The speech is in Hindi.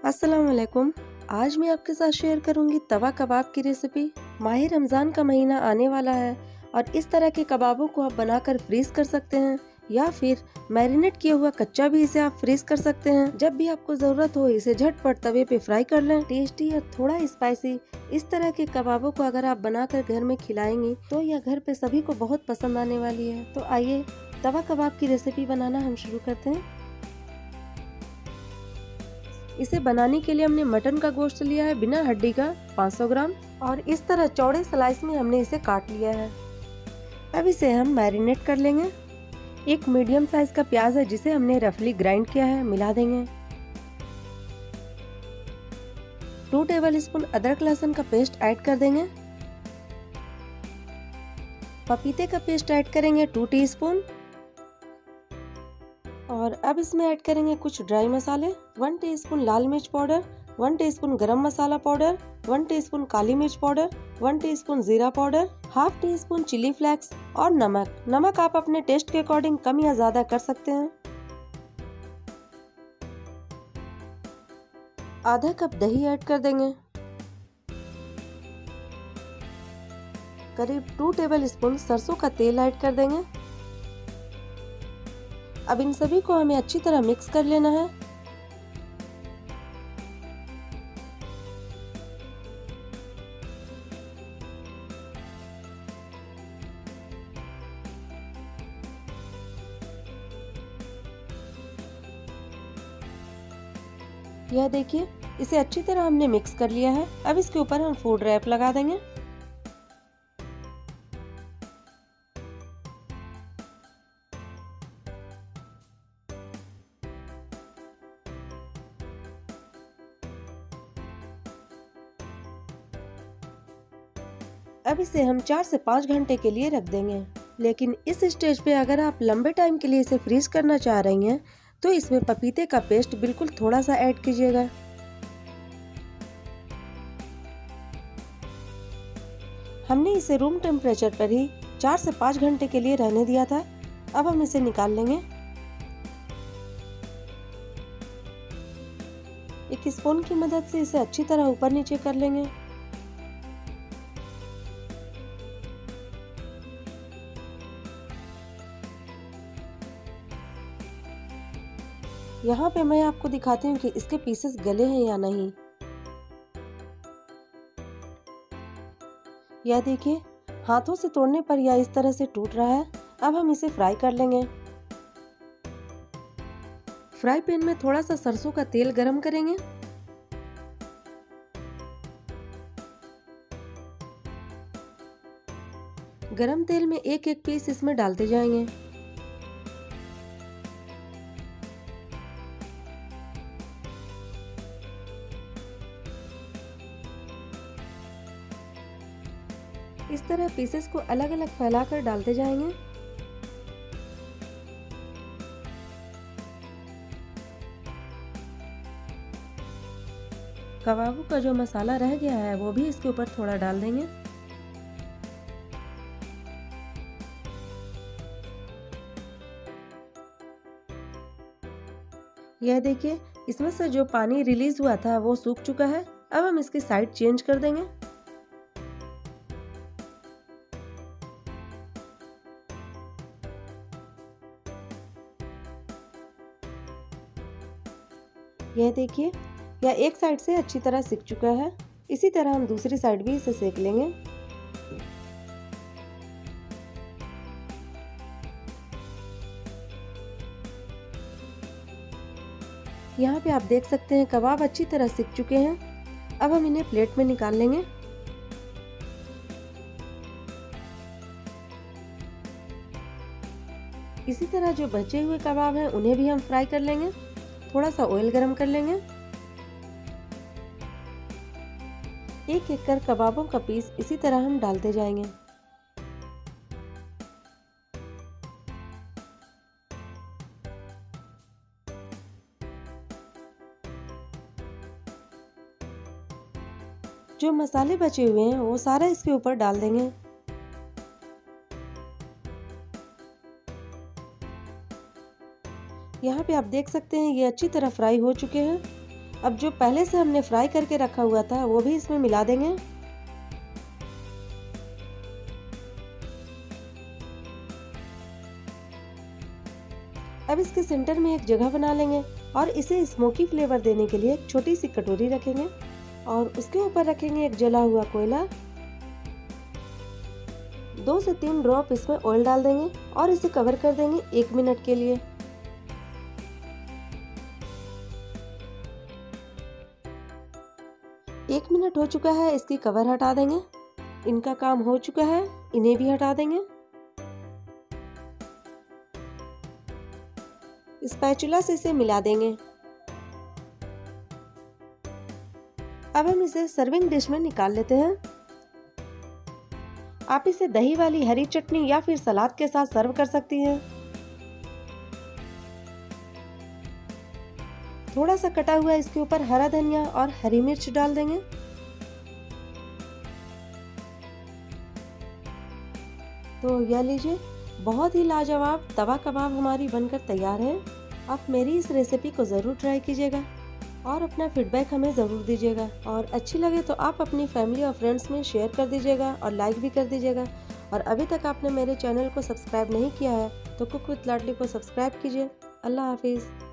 अस्सलाम वालेकुम। आज मैं आपके साथ शेयर करूंगी तवा कबाब की रेसिपी। माह रमज़ान का महीना आने वाला है और इस तरह के कबाबों को आप बनाकर फ्रीज कर सकते हैं या फिर मैरिनेट किया हुआ कच्चा भी इसे आप फ्रीज कर सकते हैं। जब भी आपको ज़रूरत हो इसे झटपट तवे पे फ्राई कर लें। टेस्टी और थोड़ा स्पाइसी इस तरह के कबाबों को अगर आप बनाकर घर में खिलाएंगी तो यह घर पे सभी को बहुत पसंद आने वाली है। तो आइए तवा कबाब की रेसिपी बनाना हम शुरू करते हैं। इसे बनाने के लिए हमने मटन का गोश्त लिया है बिना हड्डी का 500 ग्राम और इस तरह चौड़े स्लाइस में हमने इसे काट लिया है। अब इसे हम मैरिनेट कर लेंगे। एक मीडियम साइज का प्याज है जिसे हमने रफली ग्राइंड किया है, मिला देंगे। 2 टेबलस्पून अदरक लहसुन का पेस्ट ऐड कर देंगे। पपीते का पेस्ट ऐड करेंगे 2 टीस्पून और अब इसमें ऐड करेंगे कुछ ड्राई मसाले। 1 टीस्पून लाल मिर्च पाउडर, 1 टीस्पून गरम मसाला पाउडर, 1 टीस्पून काली मिर्च पाउडर, 1 टीस्पून जीरा powder, half teaspoon chilli flakes और नमक। नमक आप अपने टेस्ट के अकॉर्डिंग कम या ज्यादा कर सकते हैं। आधा कप दही ऐड कर देंगे। करीब 2 टेबलस्पून सरसों का तेल ऐड कर देंगे। अब इन सभी को हमें अच्छी तरह मिक्स कर लेना है। यह देखिए, इसे अच्छी तरह हमने मिक्स कर लिया है। अब इसके ऊपर हम फूड रैप लगा देंगे। अब इसे हम 4 से 5 घंटे के लिए रख देंगे। लेकिन इस स्टेज पे अगर आप लंबे टाइम के लिए इसे फ्रीज करना चाह रही हैं तो इसमें पपीते का पेस्ट बिल्कुल थोड़ा सा ऐड कीजिएगा। हमने इसे रूम टेम्परेचर पर ही 4 से 5 घंटे के लिए रहने दिया था। अब हम इसे निकाल लेंगे। एक स्पून की मदद से इसे अच्छी तरह ऊपर नीचे कर लेंगे। यहाँ पे मैं आपको दिखाती हूँ कि इसके पीसेस गले हैं या नहीं। यह देखिए, हाथों से तोड़ने पर यह इस तरह से टूट रहा है। अब हम इसे फ्राई कर लेंगे। फ्राई पैन में थोड़ा सा सरसों का तेल गरम करेंगे। गरम तेल में एक एक पीस इसमें डालते जाएंगे। इस तरह पीसेस को अलग अलग फैलाकर डालते जाएंगे। कबाबों का जो मसाला रह गया है वो भी इसके ऊपर थोड़ा डाल देंगे। यह देखिए, इसमें से जो पानी रिलीज हुआ था वो सूख चुका है। अब हम इसकी साइड चेंज कर देंगे। यह देखिए, यह एक साइड से अच्छी तरह सिक चुका है। इसी तरह हम दूसरी साइड भी इसे सेक लेंगे। यहाँ पे आप देख सकते हैं कबाब अच्छी तरह सिक चुके हैं। अब हम इन्हें प्लेट में निकाल लेंगे। इसी तरह जो बचे हुए कबाब हैं उन्हें भी हम फ्राई कर लेंगे। थोड़ा सा ऑयल गरम कर लेंगे। एक एक कर कबाबों का पीस इसी तरह हम डालते जाएंगे। जो मसाले बचे हुए हैं वो सारा इसके ऊपर डाल देंगे। यहाँ पे आप देख सकते हैं ये अच्छी तरह फ्राई हो चुके हैं। अब जो पहले से हमने फ्राई करके रखा हुआ था वो भी इसमें मिला देंगे। अब इसके सेंटर में एक जगह बना लेंगे और इसे स्मोकी फ्लेवर देने के लिए एक छोटी सी कटोरी रखेंगे और उसके ऊपर रखेंगे एक जला हुआ कोयला। 2 से 3 ड्रॉप इसमें ऑयल डाल देंगे और इसे कवर कर देंगे 1 मिनट के लिए। एक मिनट हो चुका है, इसकी कवर हटा देंगे। इनका काम हो चुका है, इन्हें भी हटा देंगे। स्पैचुला से इसे मिला देंगे। अब हम इसे सर्विंग डिश में निकाल लेते हैं। आप इसे दही वाली हरी चटनी या फिर सलाद के साथ सर्व कर सकती हैं। थोड़ा सा कटा हुआ इसके ऊपर हरा धनिया और हरी मिर्च डाल देंगे। तो यह लीजिए, बहुत ही लाजवाब तवा कबाब हमारी बनकर तैयार है। आप मेरी इस रेसिपी को ज़रूर ट्राई कीजिएगा और अपना फीडबैक हमें ज़रूर दीजिएगा। और अच्छी लगे तो आप अपनी फैमिली और फ्रेंड्स में शेयर कर दीजिएगा और लाइक भी कर दीजिएगा। और अभी तक आपने मेरे चैनल को सब्सक्राइब नहीं किया है तो कुक विद लाडली को सब्सक्राइब कीजिए। अल्लाह हाफिज़।